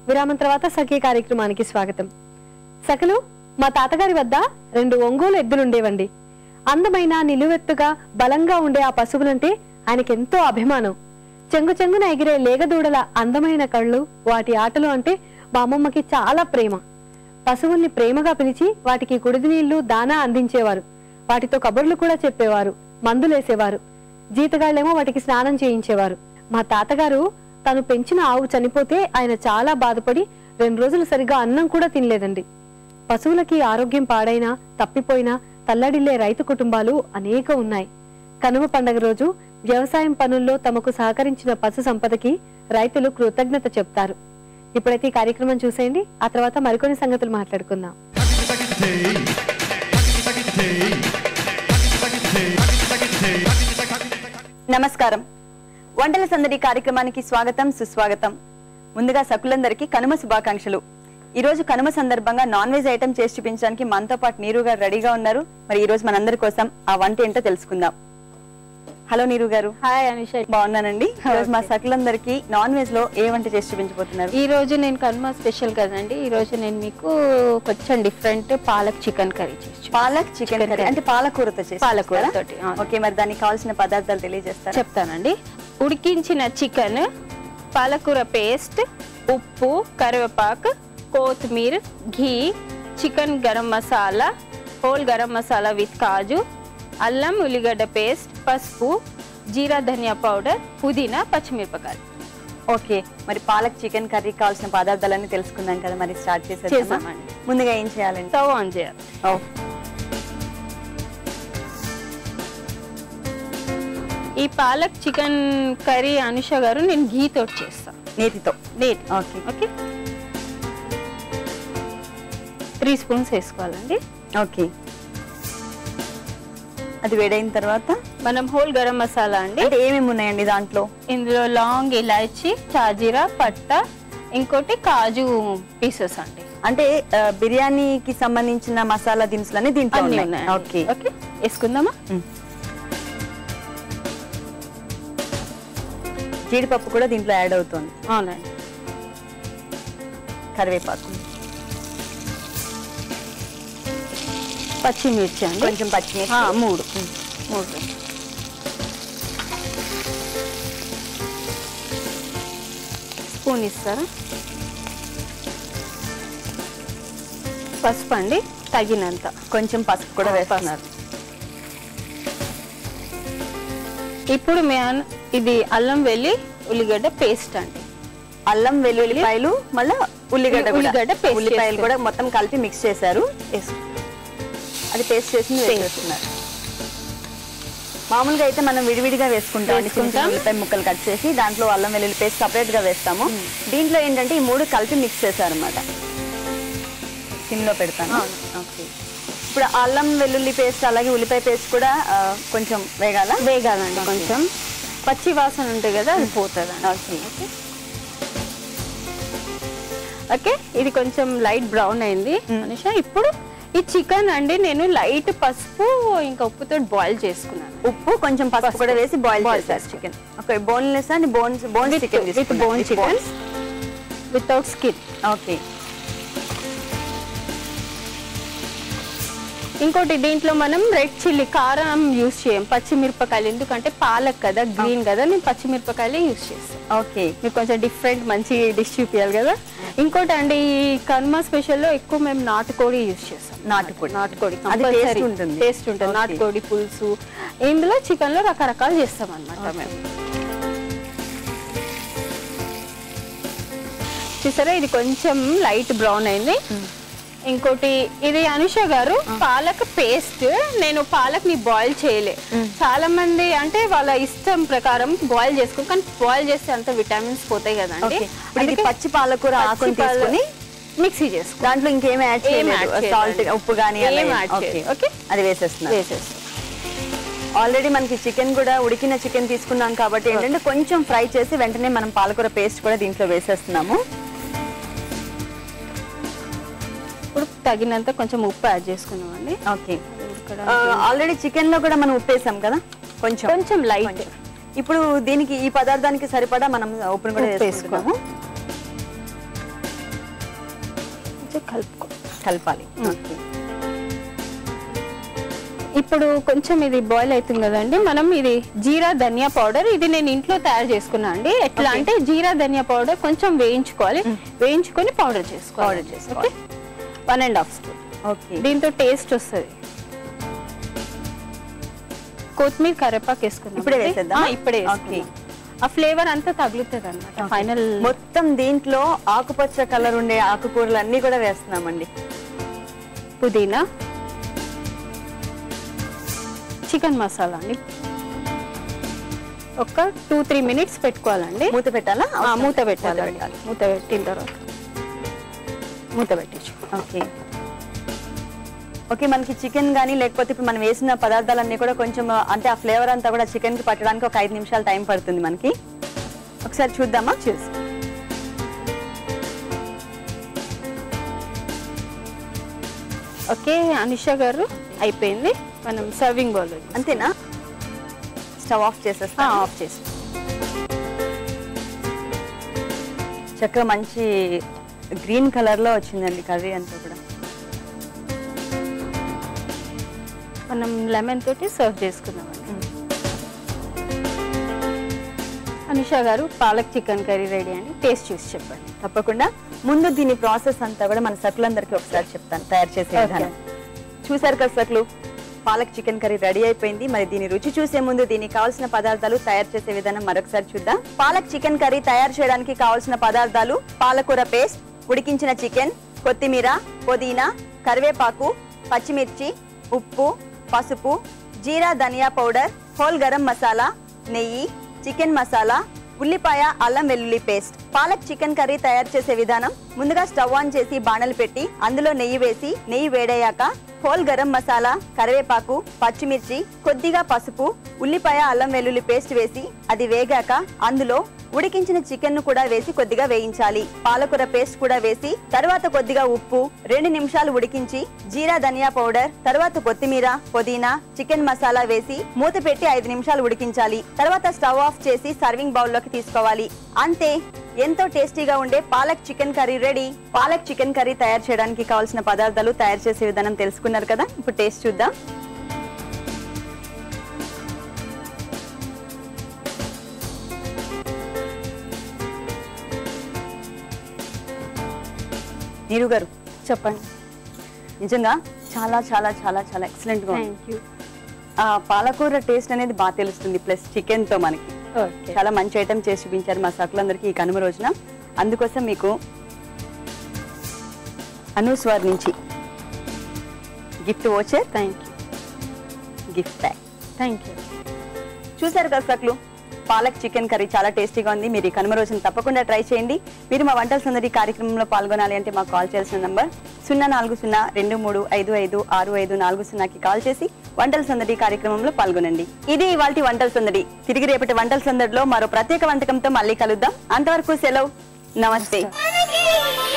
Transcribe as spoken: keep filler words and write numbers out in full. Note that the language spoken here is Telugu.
విరామం తర్వాత సఖీ కార్యక్రమానికి స్వాగతం. సఖలు, మా తాతగారి వద్ద రెండు ఒంగోలు ఎద్దులుండేవండి. అందమైన నిలువెత్తుగా బలంగా ఉండే ఆ పశువులంటే ఆయనకెంతో అభిమానం. చెంగు చెంగున ఎగిరే లేగదూడల అందమైన కళ్ళు, వాటి ఆటలు అంటే మా అమ్మమ్మకి చాలా ప్రేమ. పశువుల్ని ప్రేమగా పిలిచి వాటికి కుడిది నీళ్లు దానా అందించేవారు. వాటితో కబుర్లు కూడా చెప్పేవారు, మందులేసేవారు. జీతగాళ్లేమో వాటికి స్నానం చేయించేవారు. మా తాతగారు తను పెంచిన ఆవు చనిపోతే ఆయన చాలా బాధపడి రెండు రోజులు సరిగా అన్నం కూడా తినలేదండి. పశువులకి ఆరోగ్యం పాడైనా తప్పిపోయినా తల్లడిల్లే రైతు కుటుంబాలు అనేక ఉన్నాయి. కనుమ పండగ రోజు వ్యవసాయం పనుల్లో తమకు సహకరించిన పశు సంపదకి రైతులు కృతజ్ఞత చెప్తారు. ఇప్పుడైతే ఈ కార్యక్రమం చూసేయండి, ఆ తర్వాత మరికొన్ని సంగతులు మాట్లాడుకుందాం. నమస్కారం. వంటల సందడి కార్యక్రమానికి స్వాగతం, సుస్వాగతం. ముందుగా సకులందరికీ కనుమ శుభాకాంక్షలు. ఈ రోజు కనుమ సందర్భంగా నాన్ వెజ్ ఐటమ్ చేసి చూపించడానికి మనతో పాటు నీరు గారు రెడీగా ఉన్నారు. మరి ఈ రోజు మనందరి కోసం ఆ వంట ఏంటో తెలుసుకుందాం. హలో నీరు గారు. హాయ్ అనిష. బాగున్నానండి. ఈ రోజు మా సకులందరికీ నాన్ వెజ్ లో ఏ వంట చేసి చూపించబోతున్నారు? ఈ రోజు నేను కనుమ స్పెషల్ కదండి, ఈ రోజు నేను మీకు కొంచెం డిఫరెంట్ పాలక్ చికెన్ కర్రీ చేసి. పాలక్ చికెన్ కర్రీ అంటే పాలకూరతో చేసి? పాలకూర తోటి. ఓకే, మరి దానికి కావాల్సిన పదార్థాలు తెలియజేస్తారా? చెప్తానండి. ఉడికించిన చికెన్, పాలకూర పేస్ట్, ఉప్పు, కరివేపాకు, కొత్తిమీర, ghee, chicken garam masala, whole garam masala with కాజు, అల్లం ఉల్లిగడ్డ పేస్ట్, పసుపు, జీరా ధనియా పౌడర్, పుదీనా, పచ్చిమిరపకాయలు. ఓకే, మరి పాలక్ చికెన్ కర్రీ కావాల్సిన పదార్థాలన్నీ తెలుసుకుందాం కదా, మరి స్టార్ట్ చేసేద్దామండి. ముందుగా ఏం చేయాలండి? స్టవ్ ఆన్ చేయాలి. ఓ ఈ పాలక్ చికెన్ కర్రీ అనుష గారు నేను ఘీ తోటి చేస్తాను. నేతితో? నేతి. ఓకే ఓకే, త్రీ స్పూన్స్ వేసుకోవాలండి. ఓకే, అది వేడైన తర్వాత మనం హోల్ గరం మసాలా అండి. అంటే ఏమేమి ఉన్నాయండి దాంట్లో? ఇందులో లాంగ్, ఇలాచి, చాజీరా, పట్ట, ఇంకోటి కాజు పీసెస్ అండి. అంటే బిర్యానీకి సంబంధించిన మసాలా దినుసులు దీంట్లో ఉన్నాయి. ఓకే ఓకే, వేసుకుందామా? జీడిపప్పు కూడా దీంట్లో యాడ్ అవుతుంది. అవునండి. కరివేపాకు, పచ్చిమిర్చి అండి, కొంచెం పచ్చిమిర్చి మూడు మూడు స్పూన్ ఇస్తారా? పసుపు అండి తగినంత, కొంచెం పసుపు కూడా వేస్తున్నారు. ఇప్పుడు మేము ఇది అల్లం వెల్లి ఉల్లిగడ్డ పేస్ట్ అండి. అల్లం వెల్లుల్లిపాయలు మళ్ళీ ఉల్లిగడ్డ ఉల్లిగడ్డ పేస్ట్, ఉల్లిపాయలు కూడా మొత్తం కలిపి మిక్స్ చేశారు. అది పేస్ట్ చేసి వేస్తున్నారు. మామూలుగా అయితే మనం విడివిడిగా వేసుకుంటాం, ఉల్లిపాయ ముక్కలు కట్ చేసి దాంట్లో అల్లం వెల్లుల్లి పేస్ట్ సపరేట్ గా వేస్తాము. దీంట్లో ఏంటంటే ఈ మూడు కలిపి మిక్స్ చేశారు అన్నమాట. సిమ్లో పెడతాను. ఓకే, ఇప్పుడు అల్లం వెల్లుల్లి పేస్ట్ అలాగే ఉల్లిపాయ పేస్ట్ కూడా కొంచెం వేగాల వేగాలండి కొంచెం పచ్చి వాసన ఉంటుంది కదా, అది పోతుంది. ఓకే ఓకే, ఇది కొంచెం లైట్ బ్రౌన్ అయింది అనుష. ఇప్పుడు ఈ చికెన్ అండి నేను లైట్ పసుపు ఇంకా ఉప్పుతో బాయిల్ చేసుకున్నాను. ఉప్పు కొంచెం పసుపు కూడా వేసి బాయిల్ చేశారు chicken. Okay, boneless and bones bone chicken with bone chicken without skin. Okay, ఇంకోటి దీంట్లో మనం రెడ్ చిల్లీ కారం యూజ్ చేయం, పచ్చిమిరపకాయలు, ఎందుకంటే పాలక్ కదా, గ్రీన్ కదా, నేను పచ్చిమిరపకాయలే యూజ్ చేస్తాను. ఓకే, మీకు కొంచెం డిఫరెంట్ మంచి డిష్ చూపించాలి కదా. ఇంకోటి అండి ఈ కనుమ స్పెషల్ లో ఎక్కువ మేము నాటుకోడి యూజ్ చేస్తాం. నాటుకోడి నాటుకోడి టేస్ట్ ఉంటుంది. టేస్ట్ ఉంటుంది నాటుకోడి పులుసు. ఇందులో చికెన్ లో రకరకాలు చేస్తాం అన్నమాట మేము. చూసారా, ఇది కొంచెం లైట్ బ్రౌన్ అయింది. ఇంకోటి ఇది అనుష గారు పాలక్ పేస్ట్. నేను పాలక్ ని బాయిల్ చేయలే, చాలా మంది అంటే వాళ్ళ ఇష్టం ప్రకారం బాయిల్ చేసుకుని, కానీ బాయిల్ చేస్తే అంత విటమిన్స్ పోతాయి కదండి. పచ్చి పాలకూర ఆకుని తీసుకొని మిక్సీ చేసుకో, దాంట్లో ఇంకేమి యాడ్ చేయలేదు, సాల్ట్ ఉప్పు కానీ అది వేసేస్తున్నా వేసేస్తాం. ఆల్రెడీ మనకి చికెన్ కూడా ఉడికిన చికెన్ తీసుకున్నాం కాబట్టి ఏంటంటే కొంచెం ఫ్రై చేసి వెంటనే మనం పాలకూర పేస్ట్ కూడా దీంట్లో వేసేస్తున్నాము. ఇప్పుడు తగినంత కొంచెం ఉప్పు యాడ్ చేసుకున్నామండి. ఓకే, ఆల్రెడీ చికెన్ లో కూడా మనం ఉప్పు వేసాం కదా, కొంచెం కొంచెం లైట్. ఇప్పుడు దీనికి ఈ పదార్థానికి సరిపడా మనం ఉప్పును కూడా వేసుకున్నాము. ఇది కలుపుకో కలపాలి. ఇప్పుడు కొంచెం ఇది బాయిల్ అవుతుంది కదండి, మనం ఇది జీరా ధనియా పౌడర్ ఇది నేను ఇంట్లో తయారు చేసుకున్నా అండి. ఎట్లా అంటే జీరా ధనియా పౌడర్ కొంచెం వేయించుకోవాలి, వేయించుకొని పౌడర్ చేసుకోవాలి. పౌడర్ చేసుకోవాలి. One and half spoon. Okay, దీంతో టేస్ట్ వస్తుంది. కొత్తిమీర కరివేపాకు వేసుకున్నాం. ఇప్పుడే వేసేద్దాం. ఇప్పుడే ఆ ఫ్లేవర్ అంతా తగులుతుంది అన్నమాట. ఫైనల్ మొత్తం దీంట్లో ఆకుపచ్చ కలర్ ఉండే ఆకుకూరలు అన్ని కూడా వేస్తున్నామండి. పుదీనా, చికెన్ మసాలా అండి. ఒక టూ త్రీ మినిట్స్ పెట్టుకోవాలండి. మూత పెట్టాలా? మూత పెట్టాలి. మూత పెట్టిన తర్వాత మూత పెట్టచ్చు. ఓకే ఓకే మనకి చికెన్ కానీ లేకపోతే ఇప్పుడు మనం వేసిన పదార్థాలన్నీ కూడా కొంచెం అంటే ఆ ఫ్లేవర్ అంతా కూడా చికెన్ కి పట్టడానికి ఒక ఐదు నిమిషాలు టైం పడుతుంది మనకి. ఒకసారి చూద్దామా? చూసి ఓకే అనిషా గారు అయిపోయింది. మనం సర్వింగ్ బౌల్ అంతేనా? స్టవ్ ఆఫ్ చేసేస్తా. ఆఫ్ చేసి చక్కగా మంచి గ్రీన్ కలర్ లో వచ్చిందండి కర్రీ అంతా కూడా. మనం లెమన్ తోటి సర్వ్ చేసుకుందామండి. అనిషా గారు పాలక్ చికెన్ కర్రీ రెడీ అండి. టేస్ట్ చూసి చెప్పండి. తప్పకుండా. ముందు దీని ప్రాసెస్ అంతా కూడా మన సకులందరికీ ఒకసారి చెప్తాను తయారు చేసే విధానం. చూసారు కదా సకులు, పాలక్ చికెన్ కర్రీ రెడీ అయిపోయింది. మరి దీని రుచి చూసే ముందు దీనికి కావాల్సిన పదార్థాలు తయారు చేసే విధానం మరొకసారి చూద్దాం. పాలక్ చికెన్ కర్రీ తయారు చేయడానికి కావాల్సిన పదార్థాలు: పాలకూర పేస్ట్, ఉడికించిన చికెన్, కొత్తిమీర, పుదీనా, కరివేపాకు, పచ్చిమిర్చి, ఉప్పు, పసుపు, జీరా ధనియా పౌడర్, హోల్ గరం మసాలా, నెయ్యి, చికెన్ మసాలా, ఉల్లిపాయ, అల్లం వెల్లుల్లి పేస్ట్. పాలక్ చికెన్ కర్రీ తయారు చేసే విధానం: ముందుగా స్టవ్ ఆన్ చేసి బాణలు పెట్టి అందులో నెయ్యి వేసి, నెయ్యి వేడయ్యాక హోల్ గరం మసాలా, కరివేపాకు, పచ్చిమిర్చి, కొద్దిగా పసుపు, ఉల్లిపాయ, అల్లం వెల్లుల్లి పేస్ట్ వేసి అది వేగాక అందులో ఉడికించిన చికెన్ ను కూడా వేసి కొద్దిగా వేయించాలి. పాలకూర పేస్ట్ కూడా వేసి తర్వాత కొద్దిగా ఉప్పు, రెండు నిమిషాలు ఉడికించి జీరా ధనియా పౌడర్, తర్వాత కొత్తిమీర, పుదీనా, చికెన్ మసాలా వేసి మూత పెట్టి ఐదు నిమిషాలు ఉడికించాలి. తర్వాత స్టవ్ ఆఫ్ చేసి సర్వింగ్ బౌల్ లోకి తీసుకోవాలి. అంతే, ఎంతో టేస్టీగా ఉండే palak chicken curry ready. Palak chicken curry తయారు చేయడానికి కావాల్సిన పదార్థాలు, తయారు చేసే విధానం తెలుసుకున్నారు కదా. ఇప్పుడు టేస్ట్ చూద్దాం. నీరు గారు చెప్పండి. నిజంగా చాలా చాలా చాలా చాలా ఎక్సలెంట్ గా ఉంది. Thank you. ఆ పాలకూర టేస్ట్ అనేది బాగా తెలుస్తుంది, ప్లస్ చికెన్ తో మనకి ఓకే, చాలా మంచి ఐటమ్ చేసి చూపించారు మా సకులందరికీ ఈ కనుమ రోజున. అందుకోసం మీకు అనుస్వార్ నుంచి gift voucher, thank you, gift bag. Thank you. చూసారు కదా సకులు, పాలక్ చికెన్ కర్రీ చాలా టేస్టీగా ఉంది. మీరు ఈ కనుమ రోజున తప్పకుండా ట్రై చేయండి. మీరు మా వంటల సందడి కార్యక్రమంలో పాల్గొనాలి అంటే మాకు కాల్ చేయాల్సిన నంబర్ సున్నా నాలుగు సున్నా రెండు మూడు ఐదు ఐదు ఆరు ఐదు నాలుగు సున్నాకి కాల్ చేసి వంటల సందడి కార్యక్రమంలో పాల్గొనండి. ఇది ఇవాల్టి వంటల సందడి. తిరిగి రేపటి వంటల సందడిలో మరో ప్రత్యేక వంటకంతో మళ్ళీ కలుద్దాం. అంతవరకు సెలవు, నమస్తే.